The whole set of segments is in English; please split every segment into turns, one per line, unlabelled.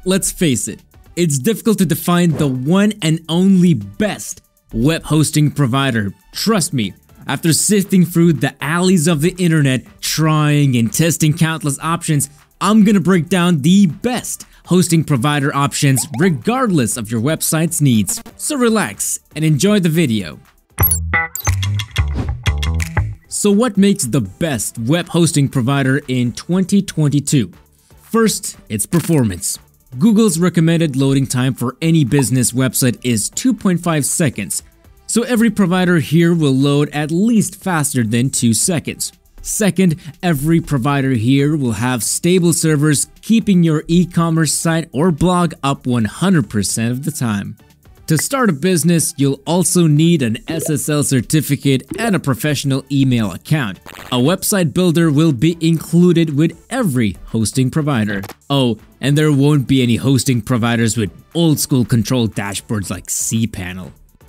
Let's face it, it's difficult to define the one and only best web hosting provider. Trust me, after sifting through the alleys of the internet, trying and testing countless options, I'm gonna break down the best hosting provider options regardless of your website's needs. So relax and enjoy the video. So what makes the best web hosting provider in 2022? First, it's performance. Google's recommended loading time for any business website is 2.5 seconds, so every provider here will load at least faster than 2 seconds. Second, every provider here will have stable servers, keeping your e-commerce site or blog up 100% of the time. To start a business, you'll also need an SSL certificate and a professional email account. A website builder will be included with every hosting provider. Oh, and there won't be any hosting providers with old-school control dashboards like cPanel.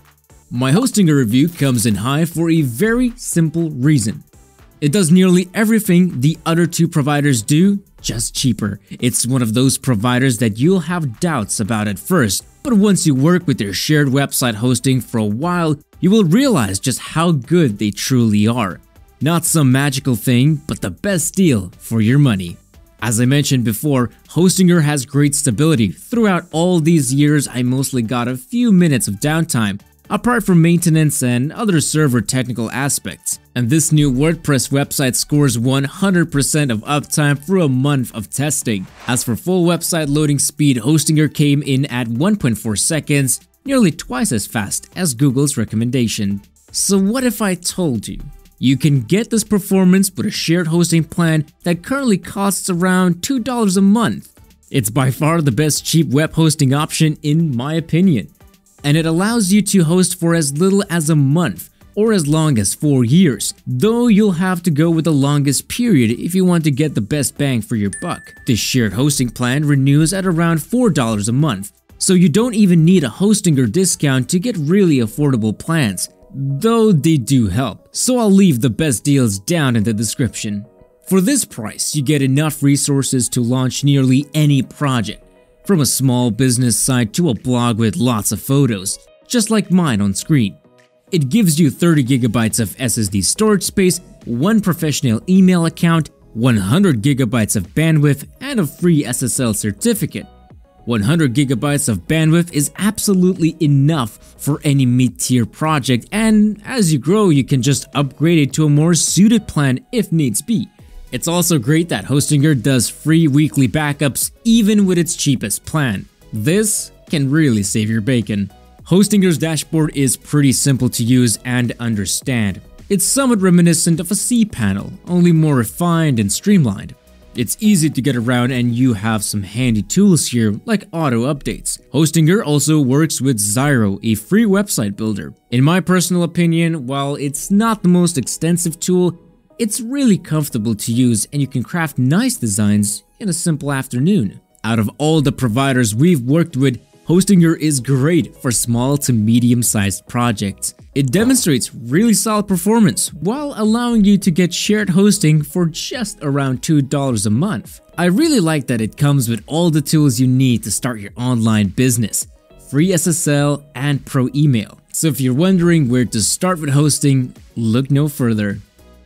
My Hostinger review comes in high for a very simple reason. It does nearly everything the other two providers do, just cheaper. It's one of those providers that you'll have doubts about at first, but once you work with their shared website hosting for a while, you will realize just how good they truly are. Not some magical thing, but the best deal for your money. As I mentioned before, Hostinger has great stability. Throughout all these years, I mostly got a few minutes of downtime, apart from maintenance and other server technical aspects. And this new WordPress website scores 100% of uptime through a month of testing. As for full website loading speed, Hostinger came in at 1.4 seconds, nearly twice as fast as Google's recommendation. So what if I told you? You can get this performance with a shared hosting plan that currently costs around $2 a month. It's by far the best cheap web hosting option in my opinion. And it allows you to host for as little as a month or as long as 4 years, though you'll have to go with the longest period if you want to get the best bang for your buck. This shared hosting plan renews at around $4 a month, so you don't even need a Hostinger discount to get really affordable plans, though they do help, so I'll leave the best deals down in the description. For this price, you get enough resources to launch nearly any project, from a small business site to a blog with lots of photos, just like mine on screen. It gives you 30 GB of SSD storage space, one professional email account, 100 GB of bandwidth, and a free SSL certificate. 100 GB of bandwidth is absolutely enough for any mid-tier project, and as you grow, you can just upgrade it to a more suited plan if needs be. It's also great that Hostinger does free weekly backups even with its cheapest plan. This can really save your bacon. Hostinger's dashboard is pretty simple to use and understand. It's somewhat reminiscent of a cPanel, only more refined and streamlined. It's easy to get around and you have some handy tools here like auto updates. Hostinger also works with Zyro, a free website builder. In my personal opinion, while it's not the most extensive tool, it's really comfortable to use and you can craft nice designs in a simple afternoon. Out of all the providers we've worked with, Hostinger is great for small to medium-sized projects. It demonstrates really solid performance while allowing you to get shared hosting for just around $2 a month. I really like that it comes with all the tools you need to start your online business, free SSL and pro email. So if you're wondering where to start with hosting, look no further.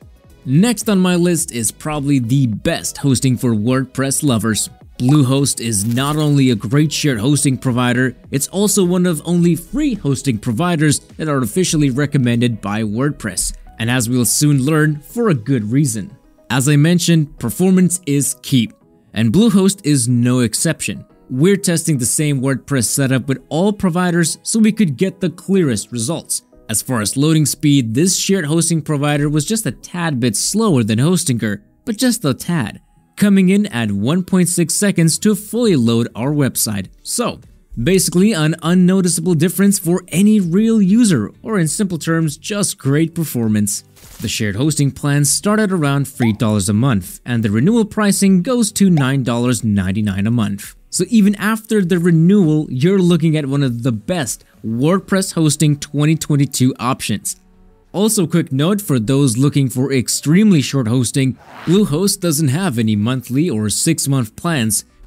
Next on my list is probably the best hosting for WordPress lovers. Bluehost is not only a great shared hosting provider, it's also one of only free hosting providers that are officially recommended by WordPress, and as we'll soon learn, for a good reason. As I mentioned, performance is key, and Bluehost is no exception. We're testing the same WordPress setup with all providers so we could get the clearest results. As far as loading speed, this shared hosting provider was just a tad bit slower than Hostinger, but just a tad, coming in at 1.6 seconds to fully load our website. So, basically an unnoticeable difference for any real user, or in simple terms, just great performance. The shared hosting plans start at around $3 a month, and the renewal pricing goes to $9.99 a month. So even after the renewal, you're looking at one of the best WordPress hosting 2022 options. Also, quick note for those looking for extremely short hosting, Bluehost doesn't have any monthly or 6-month plans,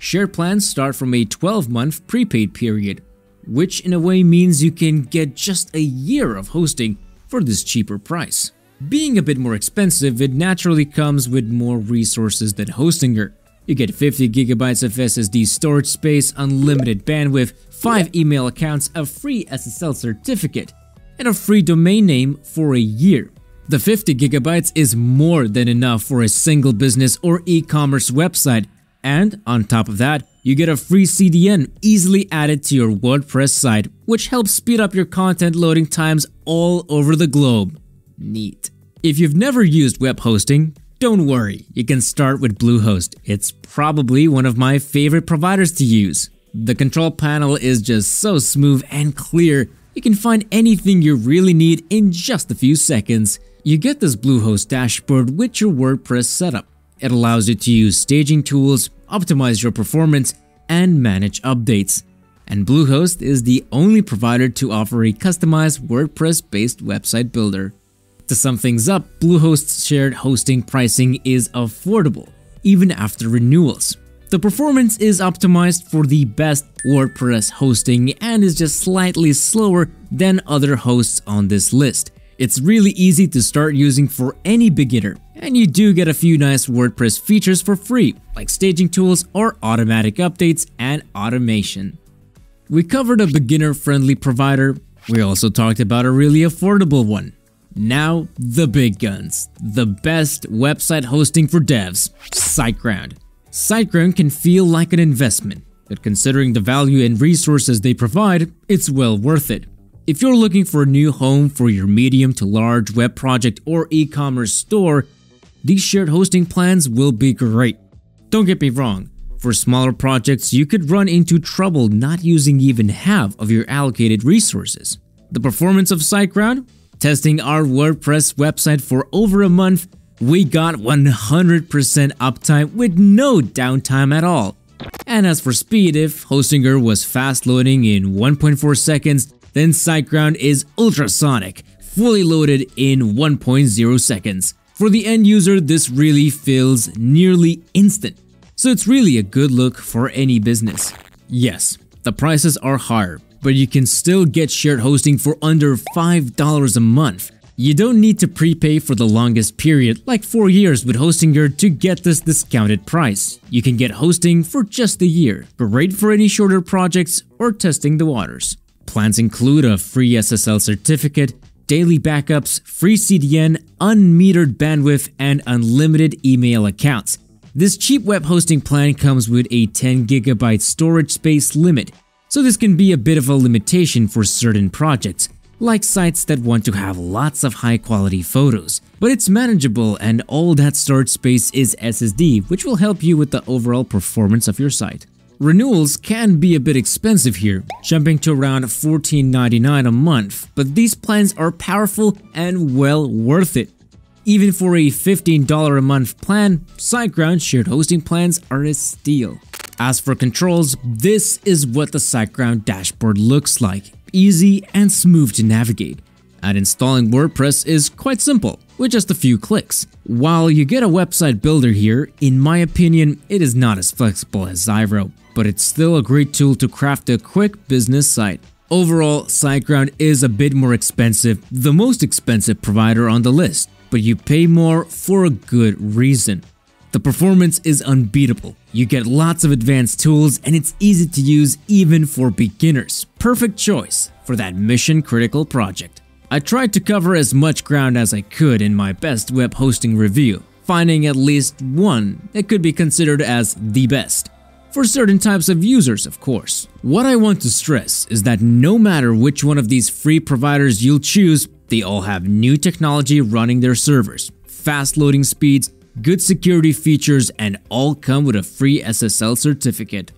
Shared plans start from a 12-month prepaid period, which in a way means you can get just a year of hosting for this cheaper price. Being a bit more expensive, it naturally comes with more resources than Hostinger. You get 50 GB of SSD storage space, unlimited bandwidth, 5 email accounts, a free SSL certificate, and a free domain name for a year. The 50 GB is more than enough for a single business or e-commerce website, and on top of that, you get a free CDN easily added to your WordPress site, which helps speed up your content loading times all over the globe. Neat. If you've never used web hosting, don't worry, you can start with Bluehost. It's probably one of my favorite providers to use. The control panel is just so smooth and clear, you can find anything you really need in just a few seconds. You get this Bluehost dashboard with your WordPress setup. It allows you to use staging tools, optimize your performance, and manage updates. And Bluehost is the only provider to offer a customized WordPress-based website builder. To sum things up, Bluehost's shared hosting pricing is affordable, even after renewals. The performance is optimized for the best WordPress hosting and is just slightly slower than other hosts on this list. It's really easy to start using for any beginner, and you do get a few nice WordPress features for free, like staging tools or automatic updates and automation. We covered a beginner-friendly provider. We also talked about a really affordable one. Now, the big guns. The best website hosting for devs, SiteGround. SiteGround can feel like an investment, but considering the value and resources they provide, it's well worth it. If you're looking for a new home for your medium to large web project or e-commerce store, these shared hosting plans will be great. Don't get me wrong, for smaller projects you could run into trouble not using even half of your allocated resources. The performance of SiteGround? Testing our WordPress website for over a month, we got 100% uptime with no downtime at all. And as for speed, if Hostinger was fast loading in 1.4 seconds, then SiteGround is ultrasonic, fully loaded in 1.0 seconds. For the end user, this really feels nearly instant. So it's really a good look for any business. Yes, the prices are higher, but you can still get shared hosting for under $5 a month. You don't need to prepay for the longest period, like 4 years with Hostinger, to get this discounted price. You can get hosting for just a year, great for any shorter projects or testing the waters. Plans include a free SSL certificate, daily backups, free CDN, unmetered bandwidth, and unlimited email accounts. This cheap web hosting plan comes with a 10 GB storage space limit, so this can be a bit of a limitation for certain projects, like sites that want to have lots of high-quality photos. But it's manageable, and all that storage space is SSD, which will help you with the overall performance of your site. Renewals can be a bit expensive here, jumping to around $14.99 a month, but these plans are powerful and well worth it. Even for a $15 a month plan, SiteGround shared hosting plans are a steal. As for controls, this is what the SiteGround dashboard looks like, easy and smooth to navigate. And installing WordPress is quite simple, with just a few clicks. While you get a website builder here, in my opinion, it is not as flexible as Zyro, but it's still a great tool to craft a quick business site. Overall, SiteGround is a bit more expensive, the most expensive provider on the list, but you pay more for a good reason. The performance is unbeatable. You get lots of advanced tools and it's easy to use even for beginners. Perfect choice for that mission-critical project. I tried to cover as much ground as I could in my best web hosting review, finding at least one that could be considered as the best. For certain types of users, of course. What I want to stress is that no matter which one of these free providers you'll choose, they all have new technology running their servers, fast loading speeds, good security features, and all come with a free SSL certificate.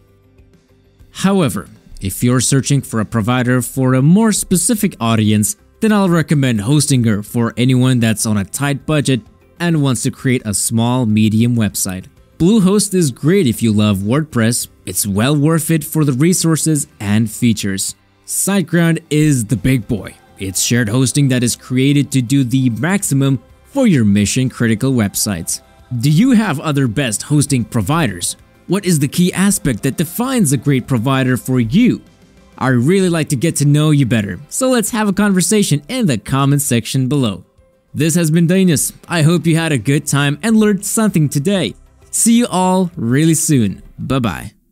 However, if you're searching for a provider for a more specific audience, then I'll recommend Hostinger for anyone that's on a tight budget and wants to create a small, medium website. Bluehost is great if you love WordPress. It's well worth it for the resources and features. SiteGround is the big boy. It's shared hosting that is created to do the maximum for your mission-critical websites. Do you have other best hosting providers? What is the key aspect that defines a great provider for you? I'd really like to get to know you better, so let's have a conversation in the comment section below. This has been Dainus. I hope you had a good time and learned something today. See you all really soon. Bye bye.